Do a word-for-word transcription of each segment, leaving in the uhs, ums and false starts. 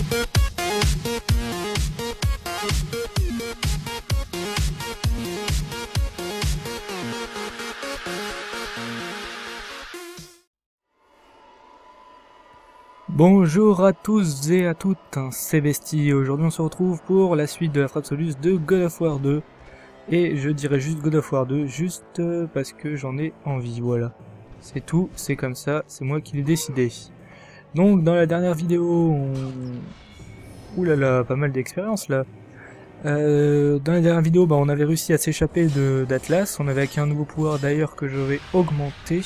Bonjour à tous et à toutes, c'est Bestie et aujourd'hui on se retrouve pour la suite de la Frappe Solus de God of War deux. Et je dirais juste God of War deux, juste parce que j'en ai envie, voilà. C'est tout, c'est comme ça, c'est moi qui l'ai décidé. Donc dans la dernière vidéo, on... Ouh là là, pas mal d'expérience là. Euh, dans la dernière vidéo, bah, on avait réussi à s'échapper de d'Atlas, on avait acquis un nouveau pouvoir d'ailleurs que je vais augmenter.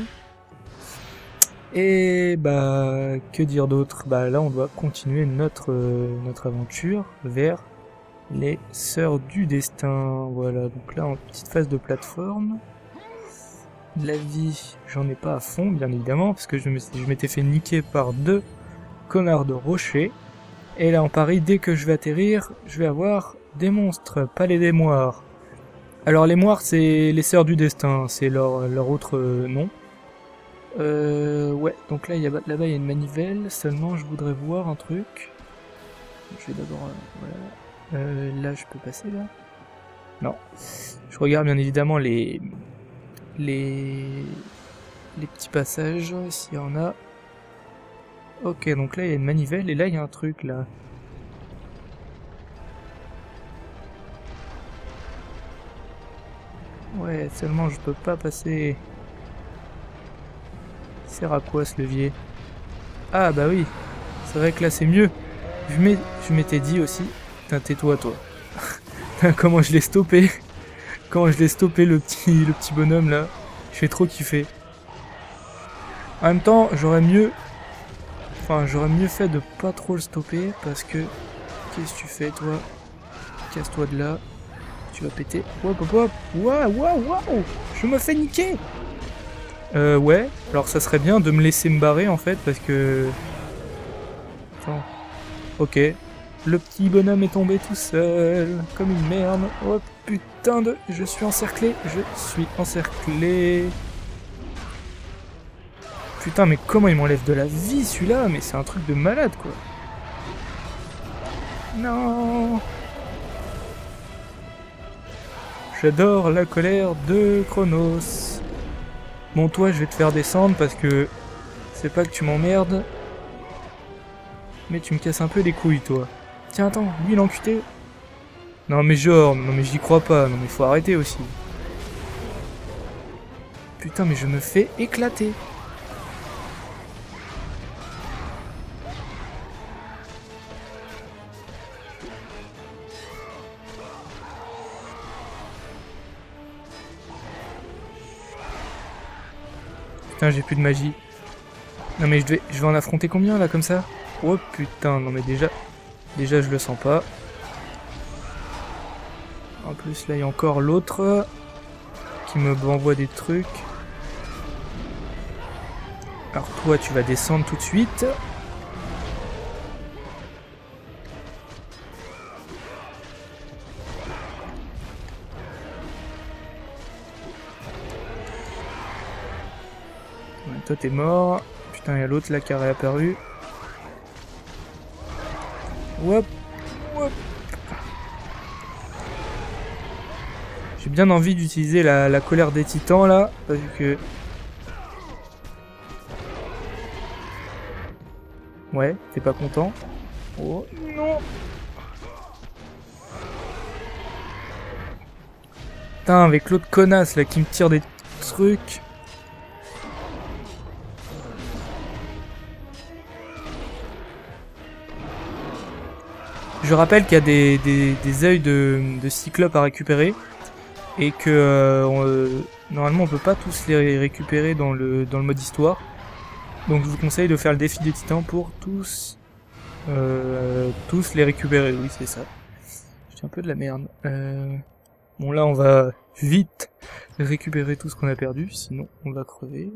Et bah, que dire d'autre? Bah là on doit continuer notre, euh, notre aventure vers les Sœurs du Destin. Voilà, donc là en petite phase de plateforme. La vie, j'en ai pas à fond bien évidemment, parce que je m'étais fait niquer par deux connards de rochers. Et là en Paris, dès que je vais atterrir, je vais avoir des monstres, pas les démoires. Alors les moires c'est les Sœurs du Destin, c'est leur, leur autre euh, nom. Euh, ouais, donc là, là-bas, il y a une manivelle, seulement je voudrais voir un truc. Je vais d'abord, euh, voilà. Euh, là, je peux passer, là? Non. Je regarde bien évidemment les... Les... Les petits passages, s'il y en a. Ok, donc là, il y a une manivelle, et là, il y a un truc, là. Ouais, seulement je peux pas passer... Il sert à quoi ce levier? Ah bah oui, c'est vrai que là c'est mieux. Je m'étais dit aussi, putain tais-toi toi. Comment je l'ai stoppé. Comment je l'ai stoppé le petit, le petit bonhomme là. Je fais trop kiffer. En même temps, j'aurais mieux... Enfin, j'aurais mieux fait de pas trop le stopper parce que... Qu'est-ce que tu fais toi? Casse-toi de là. Tu vas péter. Hop hop hop. Waouh waouh waouh. Je me fais niquer. Euh, ouais, alors ça serait bien de me laisser me barrer en fait, parce que... Attends. Ok. Le petit bonhomme est tombé tout seul, comme une merde. Oh putain de... Je suis encerclé, je suis encerclé. Putain, mais comment il m'enlève de la vie celui-là? Mais c'est un truc de malade quoi. Non. J'adore la colère de Chronos. Bon, toi, je vais te faire descendre parce que c'est pas que tu m'emmerdes, mais tu me casses un peu les couilles, toi. Tiens, attends, lui, l'encuté. Non, mais genre, non, mais j'y crois pas. Non, mais faut arrêter aussi. Putain, mais je me fais éclater. Putain, j'ai plus de magie. Non mais je vais, je vais en affronter combien là comme ça? Oh putain, non mais déjà, déjà je le sens pas. En plus là il y a encore l'autre qui me envoie des trucs. Alors toi tu vas descendre tout de suite. Ouais, toi t'es mort. Putain, il y a l'autre là qui a réapparu. Hop, hop. J'ai bien envie d'utiliser la, la colère des titans là, parce que... Ouais, t'es pas content? Oh non! Putain, avec l'autre connasse là qui me tire des trucs... Je rappelle qu'il y a des, des, des œils de, de cyclope à récupérer et que euh, on, euh, normalement on peut pas tous les récupérer dans le, dans le mode histoire. Donc je vous conseille de faire le défi des titans pour tous, euh, tous les récupérer. Oui c'est ça. J'ai un peu de la merde. Euh, bon là on va vite récupérer tout ce qu'on a perdu, sinon on va crever.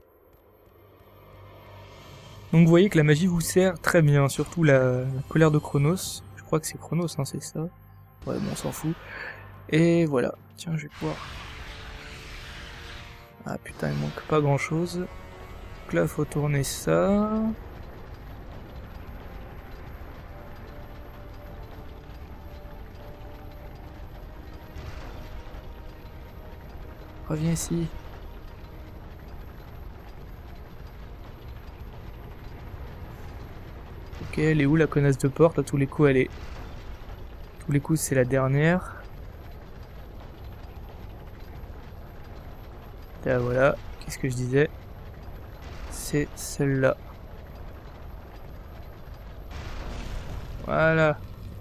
Donc vous voyez que la magie vous sert très bien, surtout la, la colère de Chronos. Je crois que c'est Chronos, hein, c'est ça. Ouais, bon, on s'en fout. Et voilà. Tiens, je vais pouvoir... Ah putain, il manque pas grand chose. Donc là, faut tourner ça. reviens ici. Ok, elle est où la connasse de porte? À tous les coups, elle est... À tous les coups, c'est la dernière. Là, voilà. Qu'est-ce que je disais? C'est celle-là. Voilà.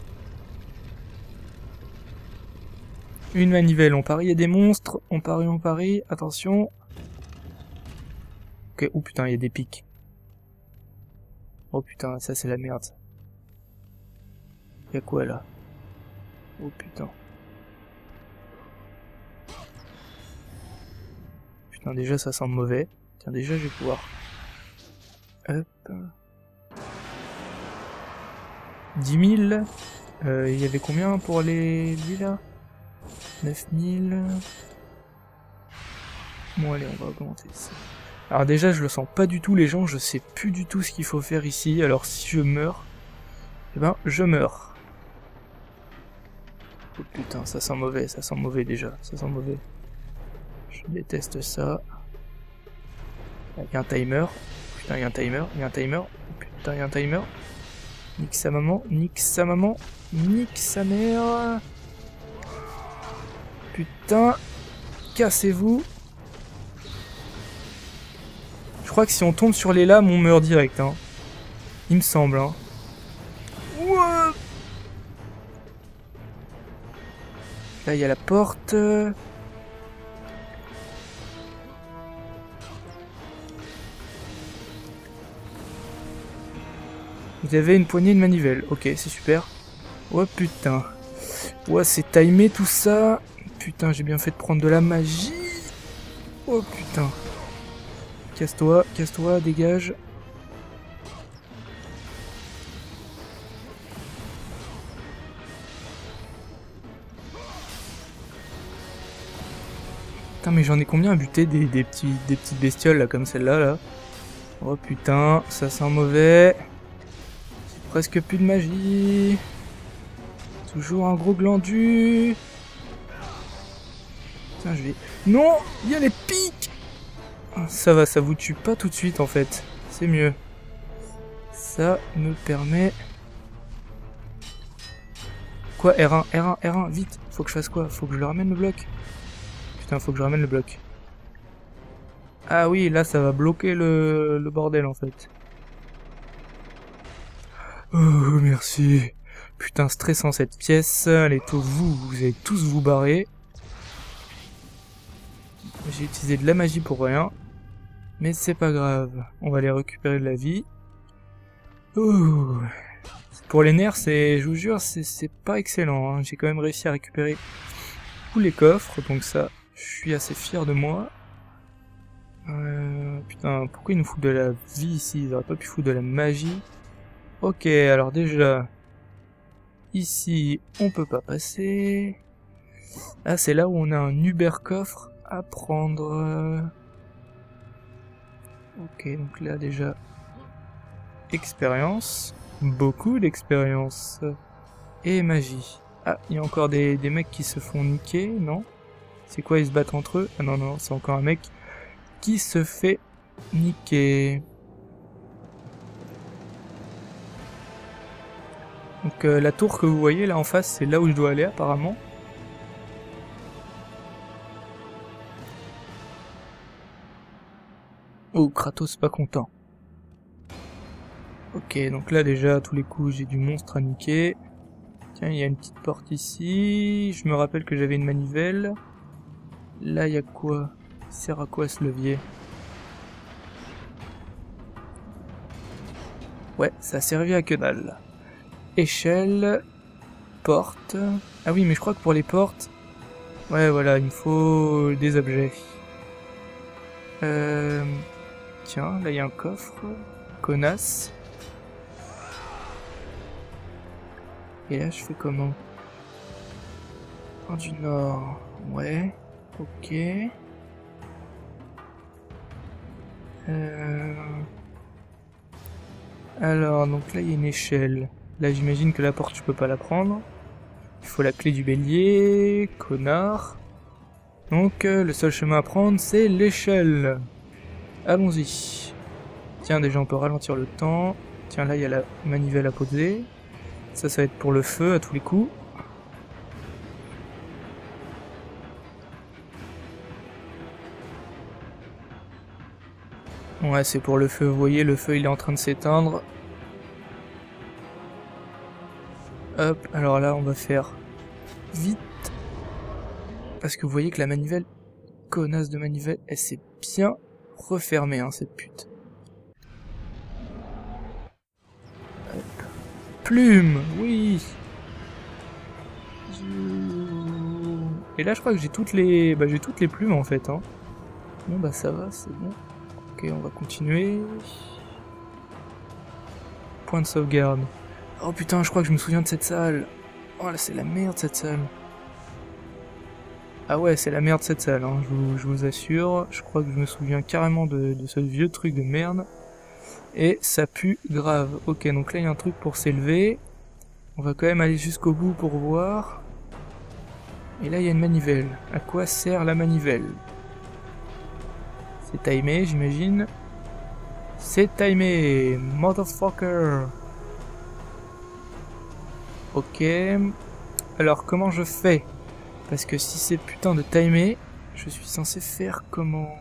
Une manivelle, on parie, il y a des monstres. On parie, on parie. Attention. Ok, oh putain, il y a des pics. Oh putain, ça c'est la merde. Y'a quoi là? Oh putain. Putain, déjà ça sent mauvais. Tiens, déjà je vais pouvoir... Hop. dix mille. Euh, il y avait combien pour les... lui là? neuf mille. Bon allez, on va augmenter ça. Alors déjà, je le sens pas du tout, les gens, je sais plus du tout ce qu'il faut faire ici, alors si je meurs, eh ben, je meurs. Oh putain, ça sent mauvais, ça sent mauvais déjà, ça sent mauvais. Je déteste ça. Il y a un timer. Putain, il y a un timer, il y a un timer. Putain, il y a un timer. Nique sa maman, nique sa maman, nique sa mère. Putain, cassez-vous. Je crois que si on tombe sur les lames, on meurt direct, hein. Il me semble, hein. Ouah. Là, il y a la porte. Vous avez une poignée de manivelle. Ok, c'est super. Oh putain. Ouais, c'est timé tout ça. Putain, j'ai bien fait de prendre de la magie. Oh putain. Casse-toi, casse-toi, dégage. Putain, mais j'en ai combien à buter des, des, petits, des petites bestioles là, comme celle-là, là. Oh putain, ça sent mauvais. Presque plus de magie. Toujours un gros glandu. Putain, je vais... Non, il y a les pics. Ça va, ça vous tue pas tout de suite en fait. C'est mieux. Ça me permet... Quoi, R un, R un, R un, vite. Faut que je fasse quoi? Faut que je le ramène le bloc. Putain, faut que je ramène le bloc. Ah oui, là ça va bloquer le, le bordel en fait. Oh, merci. Putain, stressant cette pièce. Allez, tous vous, vous allez tous vous barrer. J'ai utilisé de la magie pour rien. Mais c'est pas grave. On va aller récupérer de la vie. Ouh. Pour les nerfs, c'est, je vous jure, c'est pas excellent. Hein. J'ai quand même réussi à récupérer tous les coffres. Donc ça, je suis assez fier de moi. Euh, putain, pourquoi ils nous foutent de la vie ici? Ils auraient pas pu foutre de la magie. Ok, alors déjà... Ici, on peut pas passer. Ah, c'est là où on a un Uber coffre à prendre. Ok, donc là déjà... Expérience. Beaucoup d'expérience. Et magie. Ah, il y a encore des, des mecs qui se font niquer, non? C'est quoi, ils se battent entre eux? Ah non, non, c'est encore un mec qui se fait niquer. Donc euh, la tour que vous voyez là en face, c'est là où je dois aller apparemment. Oh, Kratos pas content. Ok, donc là déjà, à tous les coups, j'ai du monstre à niquer. Tiens, il y a une petite porte ici. Je me rappelle que j'avais une manivelle. Là, il y a quoi? Il sert à quoi ce levier? Ouais, ça a servi à que dalle. Échelle. Porte. Ah oui, mais je crois que pour les portes... Ouais, voilà, il me faut des objets. Euh... Tiens, là, il y a un coffre. Connasse. Et là, je fais comment? Oh, du nord. Ouais. Ok. Euh... Alors, donc là, il y a une échelle. Là, j'imagine que la porte, je peux pas la prendre. Il faut la clé du bélier. Connard. Donc euh, le seul chemin à prendre c'est l'échelle. Allons-y. Tiens, déjà on peut ralentir le temps. Tiens, là il y a la manivelle à poser. Ça, ça va être pour le feu à tous les coups. Ouais, c'est pour le feu. Vous voyez, le feu il est en train de s'éteindre. Hop, alors là on va faire vite. Parce que vous voyez que la manivelle, connasse de manivelle, elle s'est bien refermée, hein, cette pute. Hop. Plume, oui. Et là je crois que j'ai toutes les, bah j'ai toutes les plumes en fait, hein. Bon bah ça va, c'est bon. Ok, on va continuer. Point de sauvegarde. Oh putain, je crois que je me souviens de cette salle. Oh là, c'est la merde cette salle. Ah ouais, c'est la merde cette salle, hein, je, vous, je vous assure. Je crois que je me souviens carrément de, de ce vieux truc de merde. Et ça pue grave. Ok, donc là il y a un truc pour s'élever. On va quand même aller jusqu'au bout pour voir. Et là il y a une manivelle. À quoi sert la manivelle? C'est timé, j'imagine. C'est timé, motherfucker. Ok. Alors comment je fais? Parce que si c'est putain de timé, je suis censé faire comment?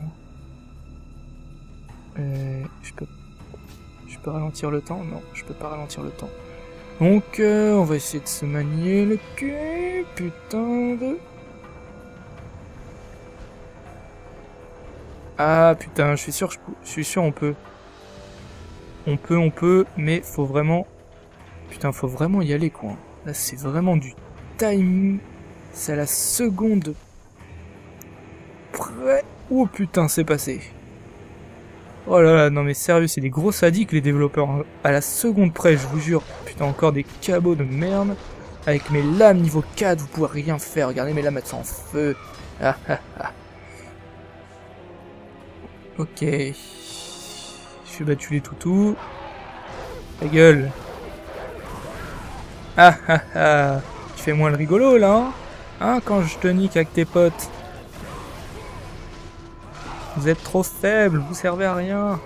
Euh, je peux, je peux ralentir le temps? Non, je peux pas ralentir le temps. Donc, euh, on va essayer de se manier le cul, putain de... Ah putain, je suis sûr, je, je suis sûr on peut. On peut, on peut, mais faut vraiment... Putain, faut vraiment y aller quoi. Là c'est vraiment du time... C'est à la seconde près. Oh putain, c'est passé. Oh là là, non mais sérieux, c'est des gros sadiques les développeurs. Hein. À la seconde près, je vous jure. Putain, encore des cabots de merde. Avec mes lames niveau quatre, vous pouvez rien faire. Regardez, mes lames elles sont en feu. Ah ah ah. Ok. Je suis battu les toutous. Ta gueule. Ah ah ah. Tu fais moins le rigolo là, hein? Hein, quand je te nique avec tes potes. Vous êtes trop faibles, vous servez à rien.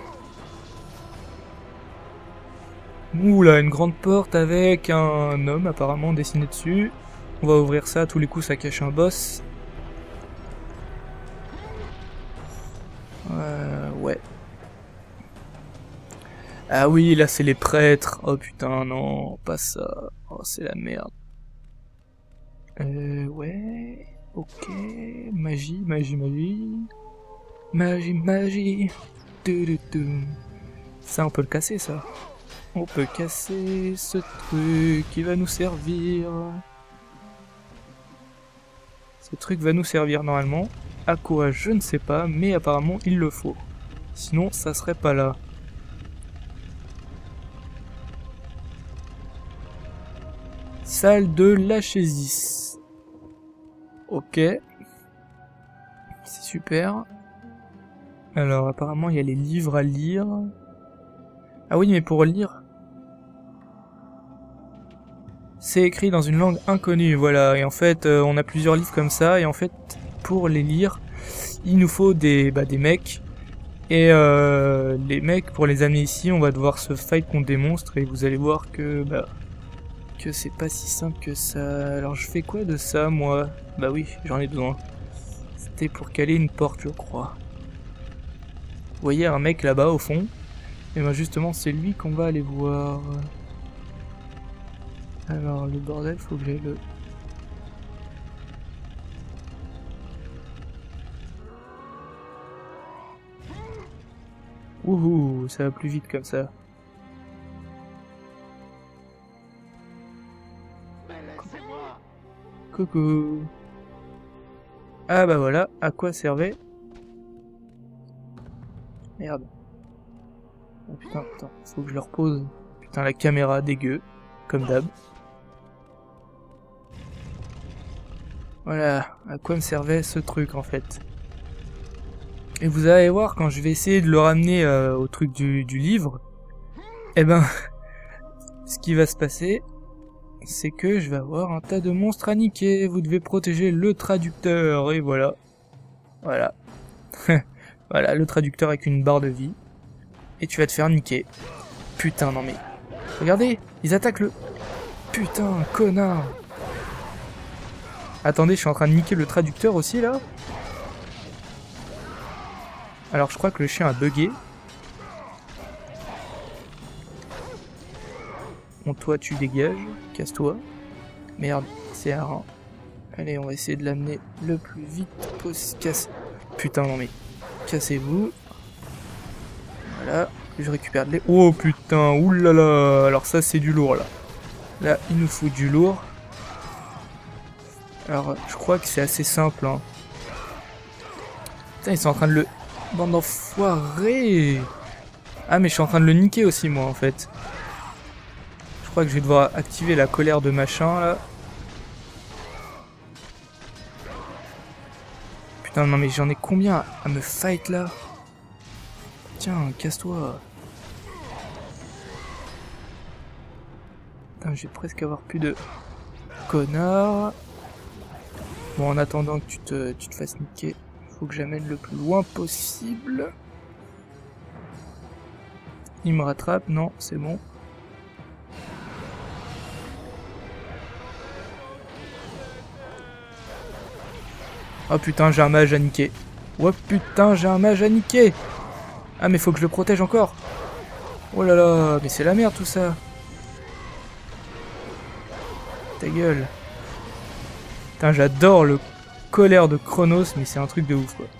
Ouh là, une grande porte avec un homme apparemment dessiné dessus. On va ouvrir ça, à tous les coups ça cache un boss. Euh, ouais. Ah oui, là c'est les prêtres. Oh putain, non, pas ça. Oh, c'est la merde. Euh, ouais, ok, magie, magie, magie, magie, magie, du, du, du. Ça on peut le casser ça, on peut casser ce truc qui va nous servir, ce truc va nous servir normalement, à quoi je ne sais pas, mais apparemment il le faut, sinon ça serait pas là. Salle de l'Achésis. Ok. C'est super. Alors apparemment il y a les livres à lire. Ah oui mais pour lire... C'est écrit dans une langue inconnue, voilà. Et en fait euh, on a plusieurs livres comme ça. Et en fait pour les lire, il nous faut des, bah, des mecs. Et euh, les mecs, pour les amener ici, on va devoir se fight contre des monstres. Et vous allez voir que... Bah, que c'est pas si simple que ça. Alors je fais quoi de ça moi? Bah oui, j'en ai besoin. C'était pour caler une porte je crois. Vous voyez un mec là-bas au fond? Et ben justement c'est lui qu'on va aller voir. Alors le bordel, faut que j'aille le... Ouhou, ça va plus vite comme ça. Coucou. Ah bah voilà, à quoi servait? Merde. Oh putain, putain, faut que je le repose. Putain, la caméra dégueu, comme d'hab. Voilà, à quoi me servait ce truc en fait. Et vous allez voir, quand je vais essayer de le ramener euh, au truc du, du livre, eh ben, ce qui va se passer, c'est que je vais avoir un tas de monstres à niquer. Vous devez protéger le traducteur, et voilà. Voilà. Voilà, le traducteur avec une barre de vie. Et tu vas te faire niquer. Putain, non mais... Regardez, ils attaquent le... Putain, connard. Attendez, je suis en train de niquer le traducteur aussi, là. Alors, je crois que le chien a bugué. Bon, toi, tu dégages. Casse-toi. Merde, c'est un rein. Allez, on va essayer de l'amener le plus vite possible. Casse... Putain, non mais... Cassez-vous. Voilà. Je récupère de l'é... Oh putain, oulala. Alors ça, c'est du lourd, là. Là, il nous faut du lourd. Alors, je crois que c'est assez simple, hein. Putain, ils sont en train de le... Bande d'enfoirés. Ah, mais je suis en train de le niquer aussi, moi, en fait. Je crois que je vais devoir activer la colère de machin, là. Putain, non, mais j'en ai combien à me fight, là? Tiens, casse-toi. Putain, je vais presque avoir plus de... Connard. Bon, en attendant que tu te, tu te fasses niquer, faut que j'amène le plus loin possible. Il me rattrape, non, c'est bon. Oh putain, j'ai un mage à niquer. Oh putain, j'ai un mage à niquer. Ah mais faut que je le protège encore. Oh là là, mais c'est la merde tout ça. Ta gueule. Putain, j'adore le colère de Chronos, mais c'est un truc de ouf quoi.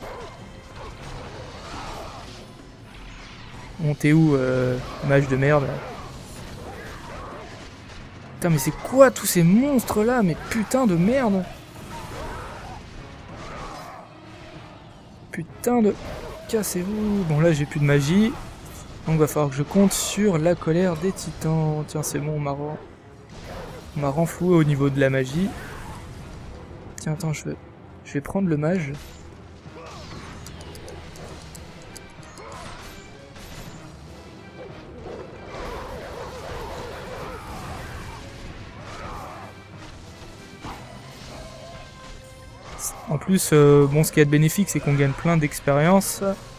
Bon, t'es où, euh, mage de merde? Putain, mais c'est quoi tous ces monstres là? Mais putain de merde! Putain de... Cassez-vous! Bon là j'ai plus de magie. Donc va falloir que je compte sur la colère des titans. Tiens, c'est bon, on m'a ren... on m'a renfloué au niveau de la magie. Tiens, attends, je vais, je vais prendre le mage. En plus, euh, bon, ce qui est de bénéfique, c'est qu'on gagne plein d'expérience.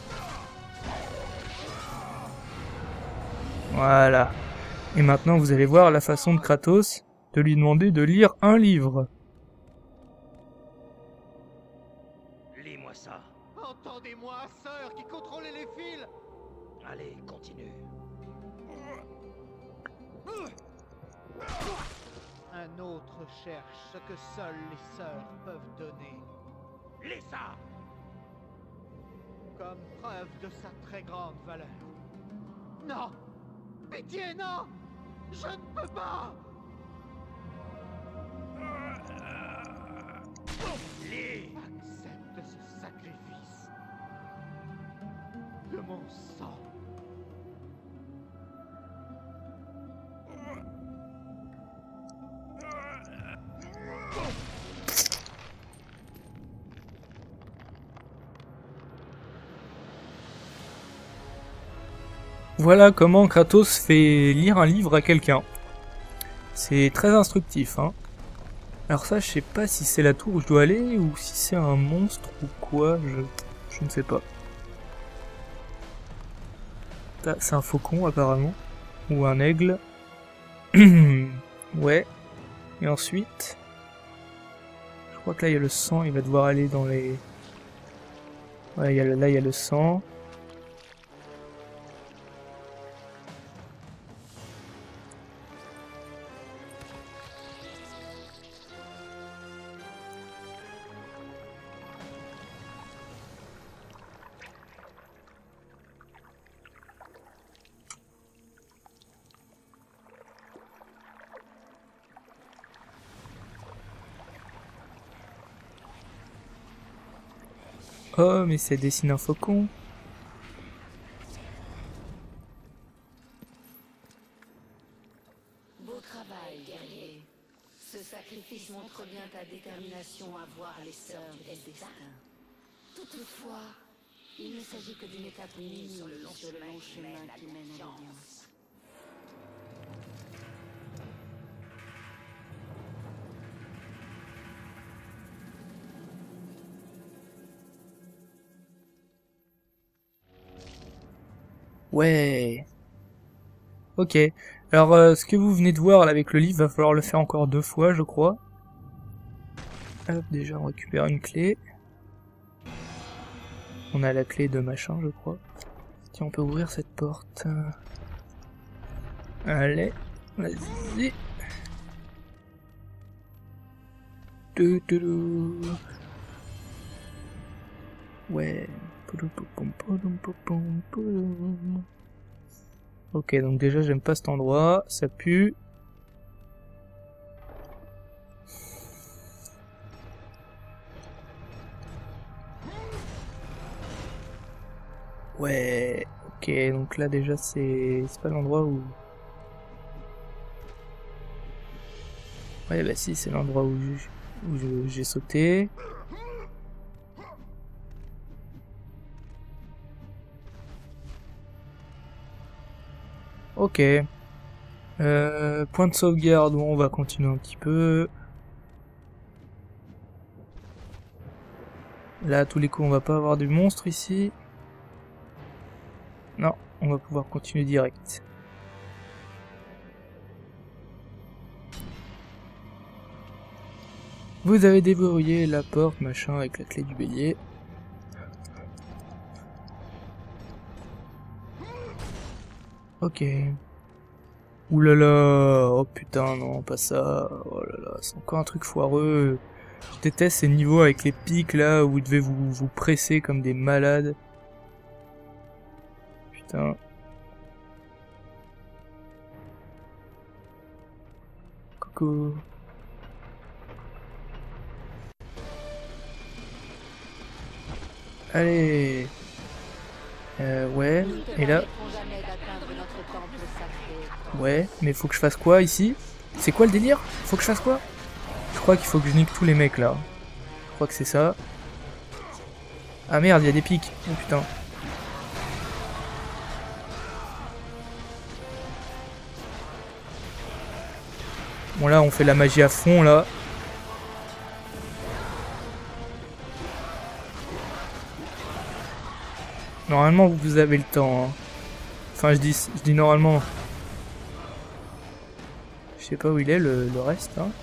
Voilà. Et maintenant, vous allez voir la façon de Kratos de lui demander de lire un livre. Lis-moi ça. Entendez-moi, sœur qui contrôlait les fils. Allez, continue. Un autre cherche ce que seules les sœurs peuvent donner. Lis ça. Comme preuve de sa très grande valeur. Non! Pitié, non! Je ne peux pas! Lis. Accepte ce sacrifice de mon sang. Voilà comment Kratos fait lire un livre à quelqu'un. C'est très instructif, hein. Alors ça, je sais pas si c'est la tour où je dois aller, ou si c'est un monstre, ou quoi, je, je ne sais pas. C'est un faucon, apparemment. Ou un aigle. Ouais. Et ensuite... Je crois que là, il y a le sang, il va devoir aller dans les... Ouais, il y a le, là, il y a le sang. Oh, mais ça dessine un faucon. Beau travail, guerrier. Ce sacrifice montre bien ta détermination à voir les sœurs des destins. Toutefois, il ne s'agit que d'une étape minime sur le long chemin qui mène à l'Alliance. Ouais. Ok. Alors, euh, ce que vous venez de voir là avec le livre, va falloir le faire encore deux fois, je crois. Hop, déjà, on récupère une clé. On a la clé de machin, je crois. Tiens, on peut ouvrir cette porte. Allez, vas-y. Ouais. Ok, donc déjà j'aime pas cet endroit, ça pue. Ouais, ok, donc là déjà c'est c'est pas l'endroit où... Ouais, bah si, c'est l'endroit où où j'ai sauté. Ok. Euh, point de sauvegarde, bon, on va continuer un petit peu. Là, à tous les coups, on va pas avoir du monstre ici. Non, on va pouvoir continuer direct. Vous avez déverrouillé la porte, machin, avec la clé du bélier. Ok. Oulala, oh putain, non, pas ça. Oh là là, c'est encore un truc foireux. Je déteste ces niveaux avec les pics là où vous devez vous, vous presser comme des malades. Putain. Coucou. Allez. Euh, ouais, et là... Ouais, mais faut que je fasse quoi ici? C'est quoi le délire? Faut que je fasse quoi? Je crois qu'il faut que je nique tous les mecs là. Je crois que c'est ça. Ah merde, il y a des pics. Oh putain. Bon là, on fait la magie à fond là. Normalement, vous avez le temps. Hein. Enfin, je dis, je dis normalement. Je sais pas où il est le, le reste. Hein.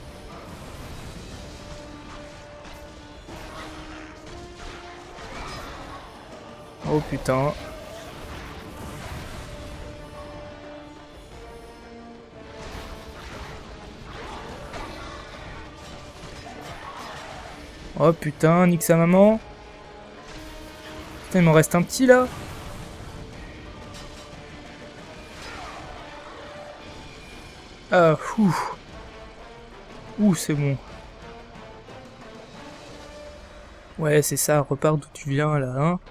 Oh putain. Oh putain, nique sa maman. Putain, il m'en reste un petit là. Ah, ouh. Ouh, c'est bon. Ouais, c'est ça, repars d'où tu viens là, hein.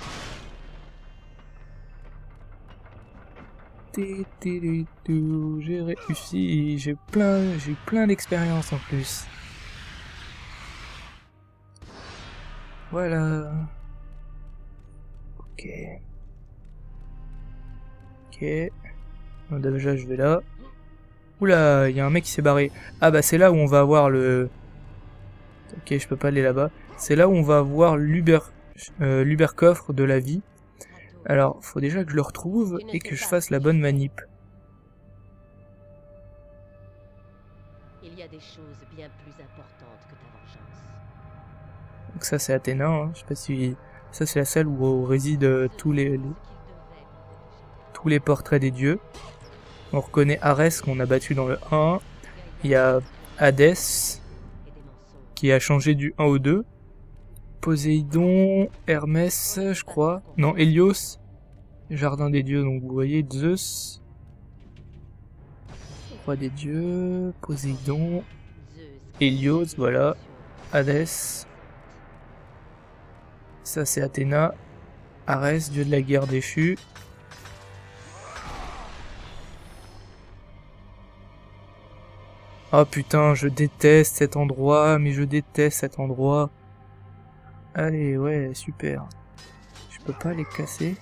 J'ai réussi, j'ai plein, j'ai plein d'expérience en plus. Voilà. Ok. Ok. Bon, déjà, je vais là. Oula, il y a un mec qui s'est barré. Ah bah c'est là où on va avoir le... Ok, je peux pas aller là-bas. C'est là où on va avoir l'Uber euh, l'Uber coffre de la vie. Alors, faut déjà que je le retrouve et que je fasse la bonne manip. Il y a des choses bien plus importantes que ta vengeance. Donc ça c'est Athéna, hein. Je sais pas si... Ça c'est la salle où résident tous les, les... tous les portraits des dieux. On reconnaît Arès qu'on a battu dans le un. Il y a Hadès qui a changé du un au deux. Poséidon, Hermès, je crois. Non, Hélios. Jardin des dieux, donc vous voyez, Zeus. Roi des dieux, Poséidon, Hélios, voilà. Hadès. Ça c'est Athéna. Arès, dieu de la guerre déchu. Oh putain, je déteste cet endroit, mais je déteste cet endroit. Allez, ouais, super. Je peux pas les casser.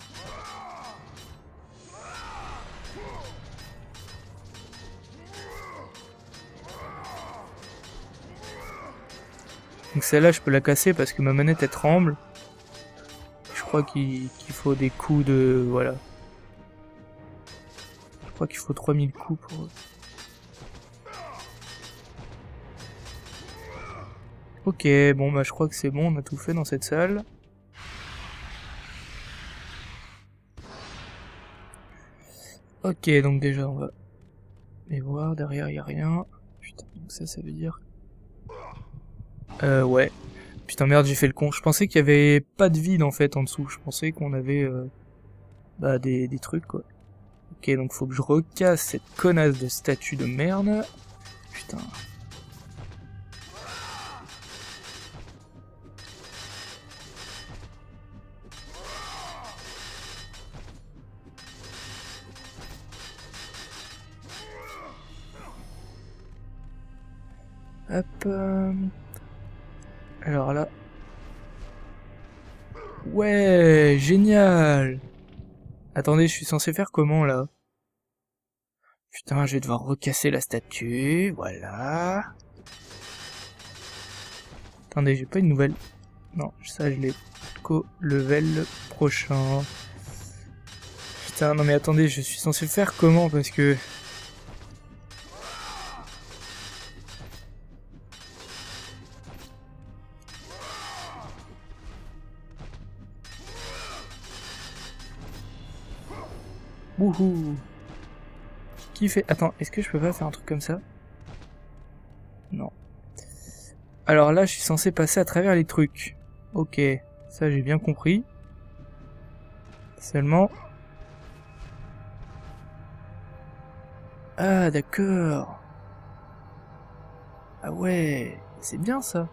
Donc celle-là, je peux la casser parce que ma manette, elle tremble. Je crois qu'il qu'il faut des coups de... Voilà. crois qu'il faut trois mille coups pour... Ok, bon bah je crois que c'est bon, on a tout fait dans cette salle. Ok, donc déjà on va les voir, derrière il y a rien. Putain, donc ça, ça veut dire... Euh, ouais. Putain merde, j'ai fait le con. Je pensais qu'il y avait pas de vide en fait en dessous. Je pensais qu'on avait euh, bah des, des trucs quoi. Ok, donc faut que je recasse cette connasse de statue de merde. Putain. Hop. Euh... Alors là. Ouais, génial. Attendez, je suis censé faire comment là? Putain, je vais devoir recasser la statue, voilà. Attendez, j'ai pas une nouvelle. Non, ça je l'ai qu'au level prochain. Putain, non mais attendez, je suis censé faire comment parce que... Wouhou. Qui fait... Attends, est-ce que je peux pas faire un truc comme ça? Non. Alors là, je suis censé passer à travers les trucs. Ok, ça j'ai bien compris. Seulement... Ah, d'accord. Ah ouais, c'est bien ça.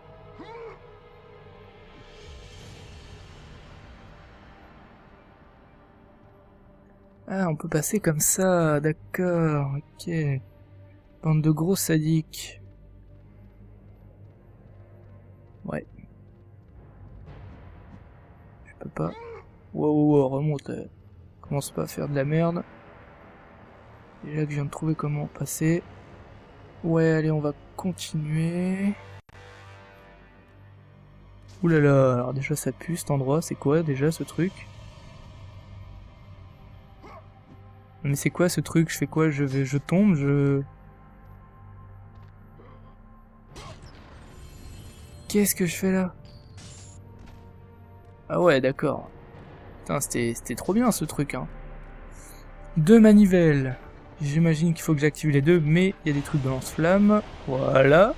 Ah, on peut passer comme ça, d'accord, ok. Bande de gros sadiques. Ouais. Je peux pas... Wow, wow, wow, remonte. Euh. Commence pas à faire de la merde. Déjà que je viens de trouver comment passer. Ouais, allez, on va continuer. Ouh là là, alors déjà ça pue cet endroit, c'est quoi déjà ce truc? Mais c'est quoi ce truc? Je fais quoi? Je vais, je tombe, je... Qu'est-ce que je fais là? Ah ouais, d'accord. Putain, c'était, c'était trop bien ce truc, hein. Deux manivelles. J'imagine qu'il faut que j'active les deux, mais il y a des trucs de lance-flamme. Voilà.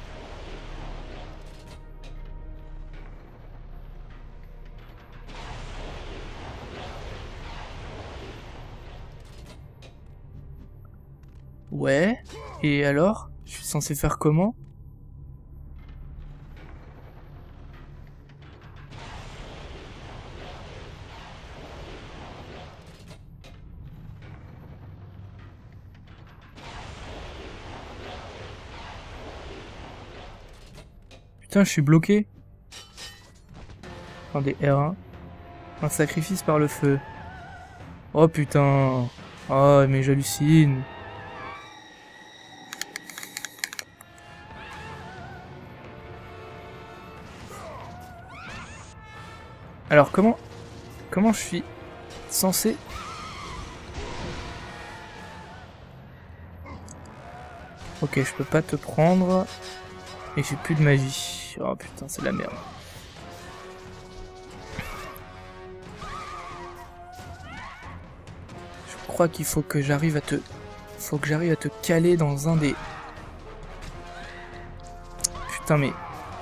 Ouais. Et alors? Je suis censé faire comment? Putain, je suis bloqué. Attendez, R un. Un sacrifice par le feu. Oh putain. Oh, mais j'hallucine. Alors comment... Comment je suis censé... Ok, je peux pas te prendre. Et j'ai plus de magie. Oh putain, c'est de la merde. Je crois qu'il faut que j'arrive à te... Faut que j'arrive à te caler dans un des... Putain mais...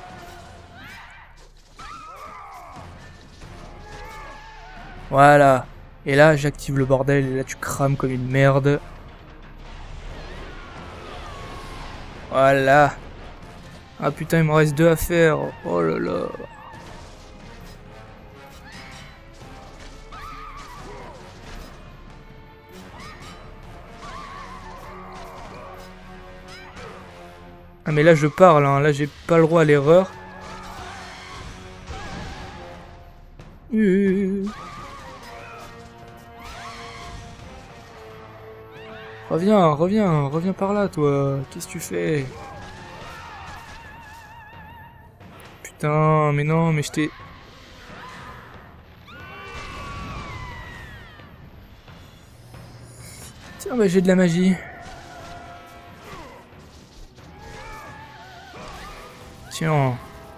Voilà. Et là, j'active le bordel et là tu crames comme une merde. Voilà. Ah putain, il me reste deux à faire. Oh là là. Ah mais là je parle, hein. Là j'ai pas le droit à l'erreur. Euh... Reviens, reviens, reviens par là toi. Qu'est-ce que tu fais? Putain, mais non, mais je t'ai... Tiens, bah j'ai de la magie. Tiens.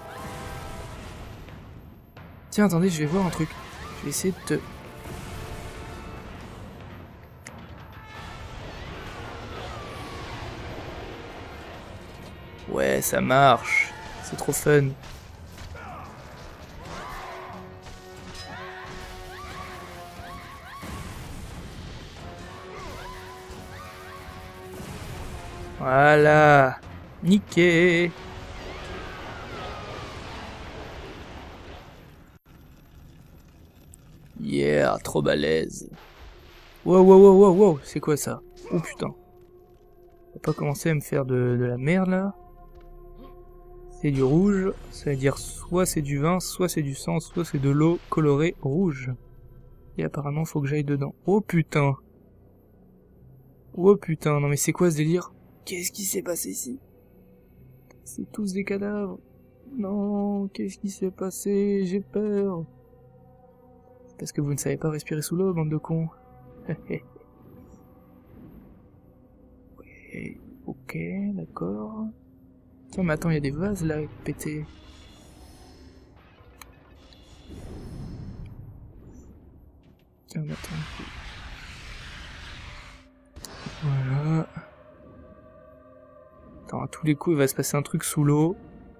Tiens, attendez, je vais voir un truc. Je vais essayer de te... Ouais, ça marche. C'est trop fun. Voilà. Niqué. Yeah, trop balèze. Wow, wow, wow, wow, wow, c'est quoi ça? Oh putain. On va pas commencer à me faire de, de la merde là. C'est du rouge, ça veut dire soit c'est du vin, soit c'est du sang, soit c'est de l'eau colorée rouge. Et apparemment faut que j'aille dedans. Oh putain. Oh putain, non mais c'est quoi ce délire? Qu'est-ce qui s'est passé ici? C'est tous des cadavres. Non, qu'est-ce qui s'est passé? J'ai peur. Parce que vous ne savez pas respirer sous l'eau, bande de cons. Ouais, ok, d'accord. Tiens, mais attends, il y a des vases là, pétés. Tiens, mais attends. Voilà. Attends, à tous les coups, il va se passer un truc sous l'eau.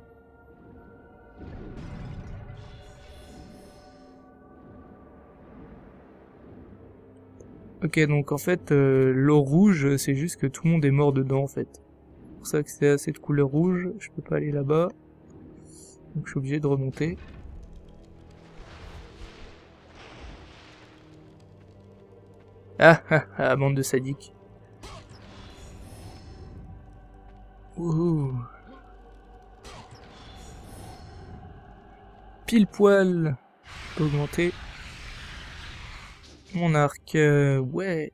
Ok, donc en fait, euh, l'eau rouge, c'est juste que tout le monde est mort dedans, en fait. C'est pour ça que c'est assez de couleur rouge, je peux pas aller là-bas. Donc je suis obligé de remonter. Ah ah ah, bande de sadiques. Ouh. Pile poil. Je peux augmenter mon arc. Euh, ouais.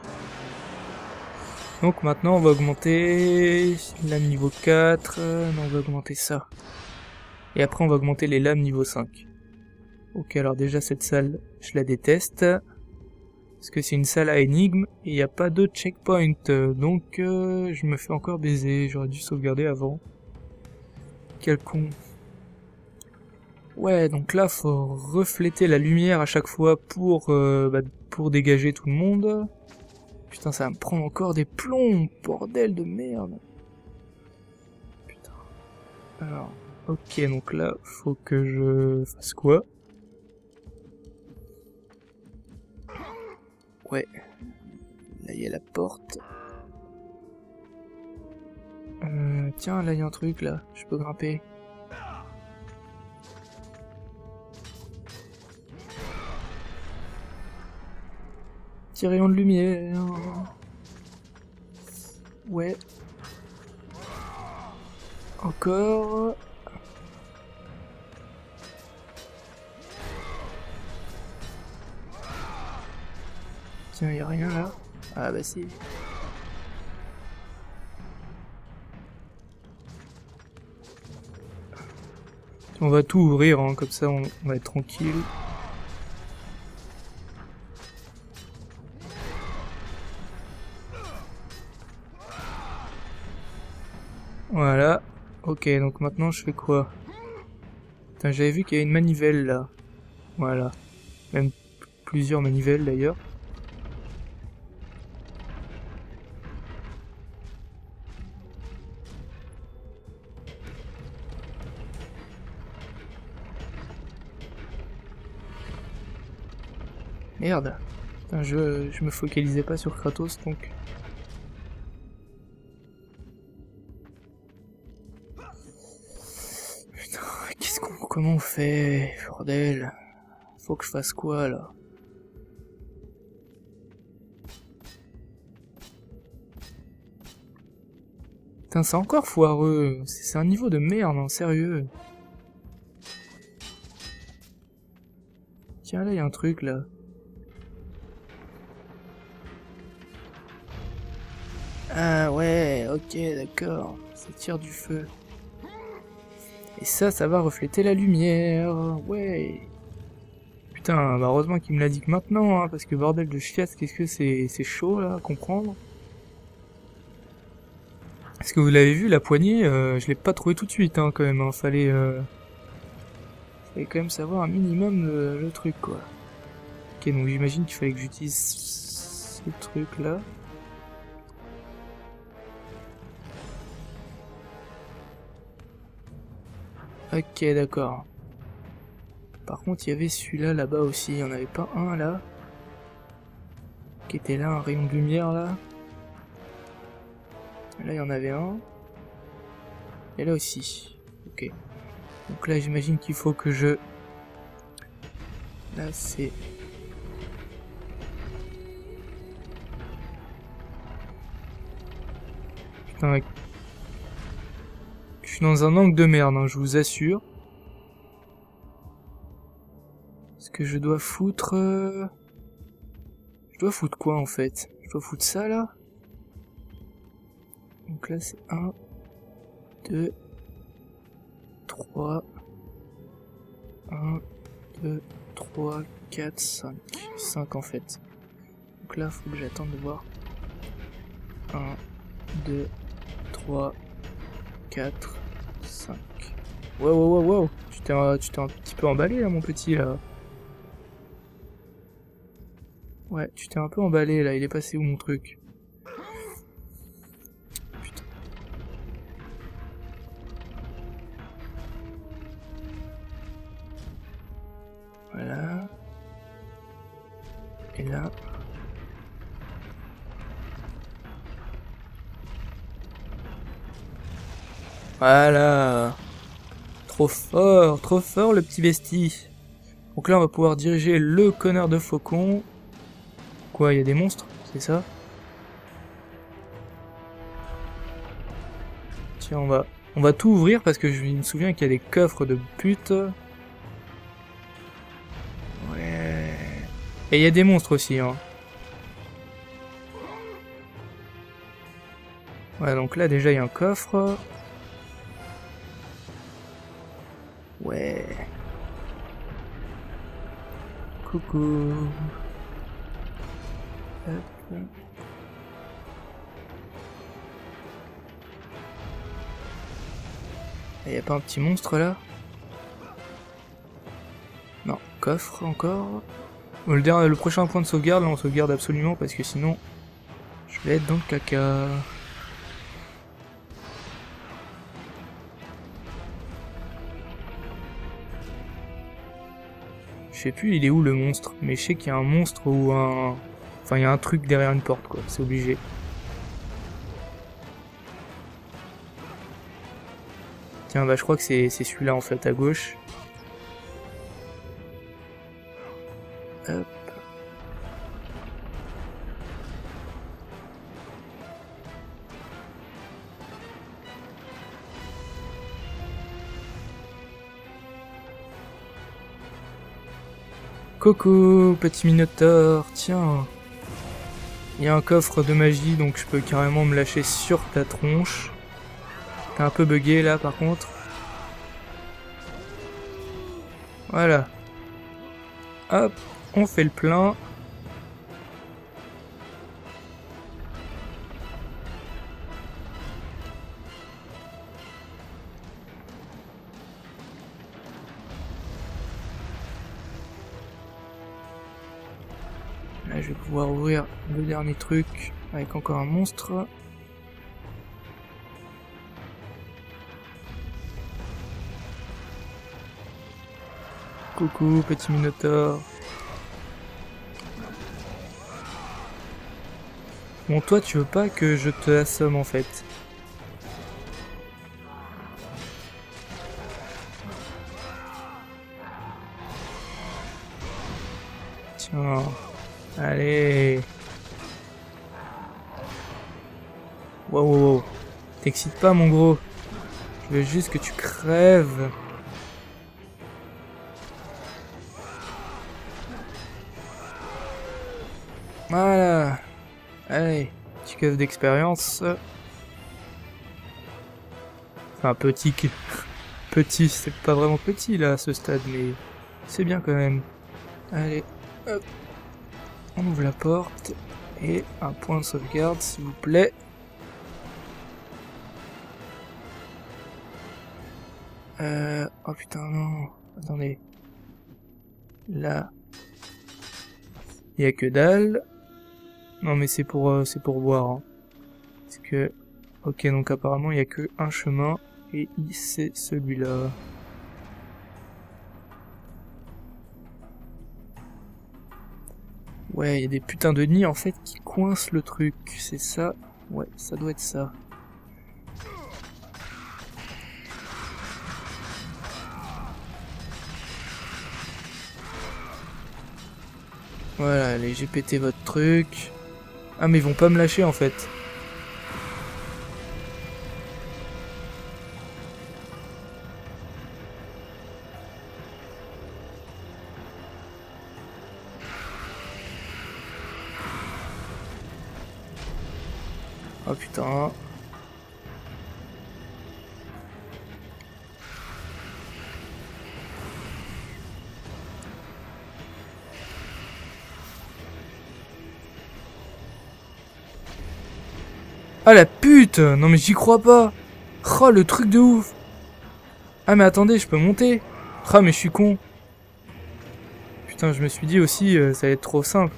Donc maintenant on va augmenter lame niveau quatre. Euh, non, on va augmenter ça. Et après on va augmenter les lames niveau cinq. Ok, alors déjà cette salle, je la déteste. Parce que c'est une salle à énigmes et il n'y a pas de checkpoint. Donc euh, je me fais encore baiser. J'aurais dû sauvegarder avant. Quel con. Ouais, donc là faut refléter la lumière à chaque fois pour, euh, bah, pour dégager tout le monde. Putain, ça va me prendre encore des plombs, bordel de merde. Putain. Alors, ok, donc là faut que je fasse quoi? Ouais. Là, il y a la porte. Euh, tiens, là, il y a un truc, là. Je peux grimper. Petit rayon de lumière. Ouais. Encore. Tiens, y'a rien là? Ah bah si. On va tout ouvrir, hein, comme ça on, on va être tranquille. Voilà. Ok, donc maintenant je fais quoi? Putain, j'avais vu qu'il y avait une manivelle là. Voilà. Même plusieurs manivelles d'ailleurs. Merde. Putain, je, je me focalisais pas sur Kratos donc. Putain, qu'est-ce qu'on... Comment on fait? Bordel. Faut que je fasse quoi là? Putain, c'est encore foireux. C'est un niveau de merde, hein, sérieux. Tiens, là, il y a un truc là. Ah ouais, ok, d'accord. Ça tire du feu. Et ça, ça va refléter la lumière. Ouais. putain, bah heureusement qu'il me l'a dit que maintenant, hein, parce que bordel de chiasse, qu'est-ce que c'est c'est chaud là à comprendre. Est-ce que vous l'avez vu, la poignée, euh, je l'ai pas trouvé tout de suite, hein, quand même, hein, fallait, euh... fallait quand même savoir un minimum le, le truc, quoi. Ok, donc j'imagine qu'il fallait que j'utilise ce truc là. Ok, d'accord. Par contre, il y avait celui-là là-bas aussi. Il n'y en avait pas un là qui était là, un rayon de lumière là. Là, il y en avait un. Et là aussi. Ok. Donc là, j'imagine qu'il faut que je... Là, c'est... Putain, je suis dans un angle de merde, hein, je vous assure. Est-ce que je dois foutre... Euh... Je dois foutre quoi en fait? Je dois foutre ça là? Donc là c'est un, deux, trois, un, deux, trois, quatre, cinq. cinq en fait. Donc là faut que j'attende de voir. un, deux, trois, quatre, cinq. Wow, wow, wow, wow. Tu t'es un, tu t'es un petit peu emballé là mon petit là. Ouais, tu t'es un peu emballé là, il est passé où mon truc? Putain. Voilà. Et là. Voilà. Trop fort, trop fort le petit bestie. Donc là on va pouvoir diriger le connard de faucon. Quoi, il y a des monstres, c'est ça? Tiens, on va on va tout ouvrir parce que je me souviens qu'il y a des coffres de pute. Ouais. Et il y a des monstres aussi, hein. Ouais, donc là déjà il y a un coffre. Ouais. Coucou. Hop. Il y a pas un petit monstre là? Non, coffre encore. Le, dernier, le prochain point de sauvegarde, là on sauvegarde absolument parce que sinon je vais être dans le caca. Je sais plus il est où le monstre, mais je sais qu'il y a un monstre ou un... Enfin, il y a un truc derrière une porte, quoi. C'est obligé. Tiens, bah, je crois que c'est celui-là, en fait, à gauche. Hop. Coucou, petit minotaure, tiens. Il y a un coffre de magie, donc je peux carrément me lâcher sur ta tronche. T'es un peu bugué là par contre. Voilà. Hop, on fait le plein. Là, je vais pouvoir ouvrir le dernier truc avec encore un monstre. Coucou, petit minotaure. Bon, toi, tu veux pas que je te assomme en fait. Tiens. Allez. Wow, wow, wow. T'excites pas, mon gros. Je veux juste que tu crèves. Voilà. Allez. Petit coffre d'expérience. Enfin, petit. Petit, c'est pas vraiment petit là à ce stade, mais c'est bien quand même. Allez, hop. On ouvre la porte. Et un point de sauvegarde, s'il vous plaît. Euh... Oh putain, non. Attendez. Là. Il y a que dalle. Non mais c'est pour euh, c'est pour boire. Hein. Parce que... Ok, donc apparemment il y a que un chemin. Et c'est celui-là. Ouais, il y a des putains de nids en fait qui coincent le truc. C'est ça. Ouais, ça doit être ça. Voilà, allez, j'ai pété votre truc. Ah mais ils vont pas me lâcher en fait. Oh putain. Ah la pute! Non mais j'y crois pas! Oh le truc de ouf! Ah mais attendez, je peux monter! Ah mais je suis con! Putain, je me suis dit aussi, euh, ça allait être trop simple.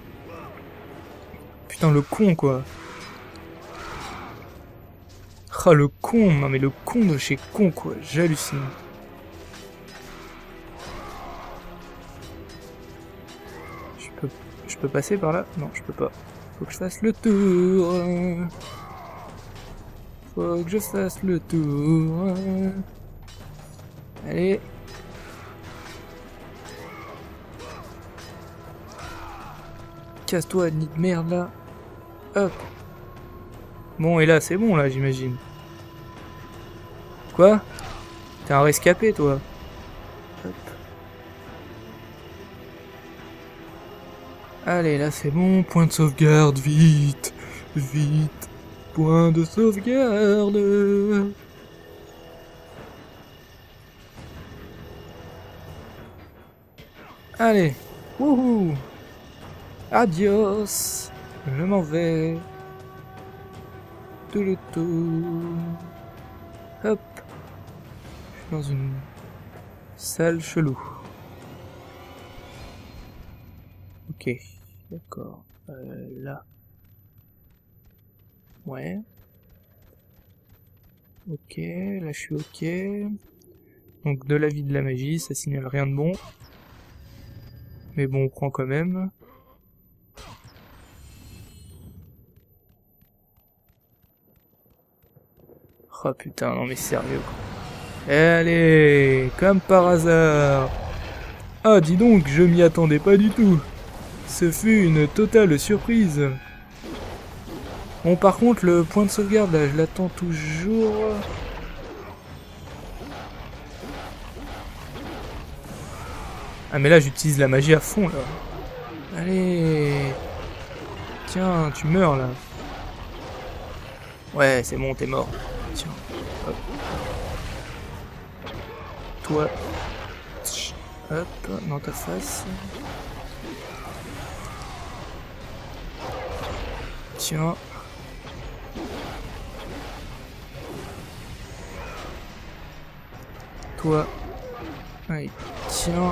Putain, le con quoi! Ah le con! Non mais le con de chez con quoi! J'hallucine! Je peux... je peux passer par là? Non, je peux pas. Faut que je fasse le tour. Faut que je fasse le tour. Allez. Casse-toi, nid de merde là. Hop. Bon, et là, c'est bon là, j'imagine. Quoi? T'es un rescapé, toi. Hop. Allez, là c'est bon, point de sauvegarde, vite, vite, point de sauvegarde. Allez, wouhou, adios, je m'en vais. Tout le tout. Hop, je suis dans une salle chelou. Ok. D'accord. Euh, là. Ouais. Ok, là je suis ok. Donc de la vie de la magie, ça signale rien de bon. Mais bon, on prend quand même. Oh putain, non mais sérieux quoi. Allez, comme par hasard. Ah dis donc, je m'y attendais pas du tout. Ce fut une totale surprise. Bon, par contre, le point de sauvegarde, là, je l'attends toujours. Ah, mais là, j'utilise la magie à fond, là. Allez. Tiens, tu meurs, là. Ouais, c'est bon, t'es mort. Tiens. Hop. Toi. Hop, dans ta face. Tiens. Toi. Allez, tiens.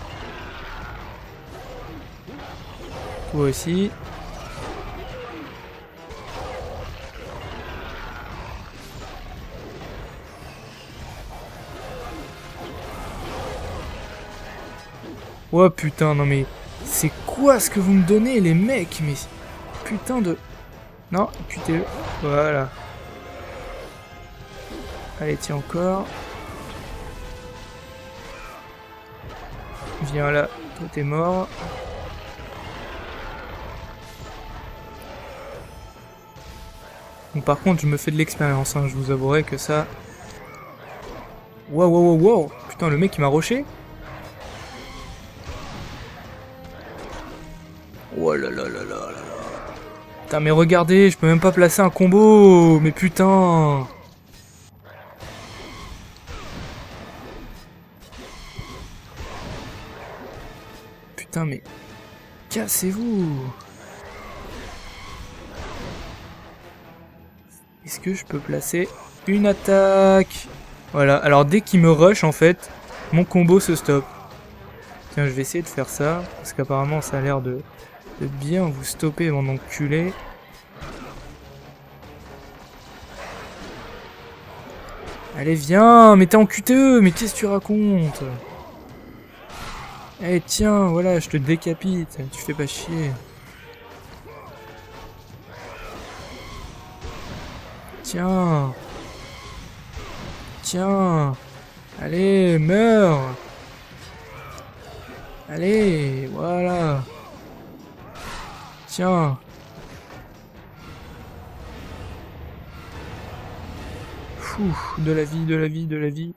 Toi aussi. Oh putain, non mais... C'est quoi ce que vous me donnez, les mecs? Mais... Putain de... Non, putain, voilà. Allez, tiens encore. Viens là, toi t'es mort. Donc par contre, je me fais de l'expérience, hein, je vous avouerai que ça... Wow, wow, wow, wow. Putain, le mec il m'a rushé. Oh là là là là là là. Putain, mais regardez, je peux même pas placer un combo. Mais putain. putain, mais... Cassez-vous! Est-ce que je peux placer une attaque? Voilà, alors dès qu'il me rush, en fait, mon combo se stoppe. Tiens, je vais essayer de faire ça, parce qu'apparemment ça a l'air de, de bien vous stopper, mon enculé. Allez, viens, mais t'es en Q T E, mais qu'est-ce que tu racontes? Eh, tiens, voilà, je te décapite, tu fais pas chier. Tiens. Tiens. Allez, meurs. Allez, voilà. Tiens. Fou, de la vie, de la vie, de la vie.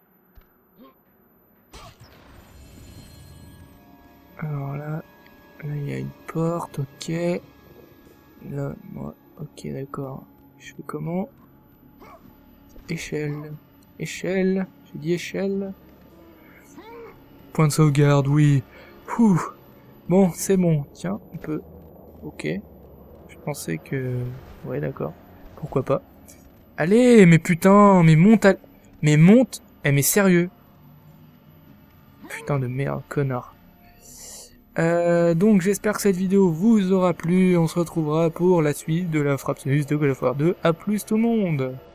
Alors là, là il y a une porte, ok. Là, moi, ok, d'accord. Je fais comment? Échelle. Échelle. J'ai dit échelle. Point de sauvegarde, oui. Ouh. Bon, c'est bon. Tiens, on peut... Ok. Je pensais que... Ouais, d'accord. Pourquoi pas. Allez, mais putain, mais monte à... Mais monte... Eh, mais sérieux. Putain de merde, connard. Euh, donc j'espère que cette vidéo vous aura plu. On se retrouvera pour la suite de la Frappe de God of War deux. A plus tout le monde.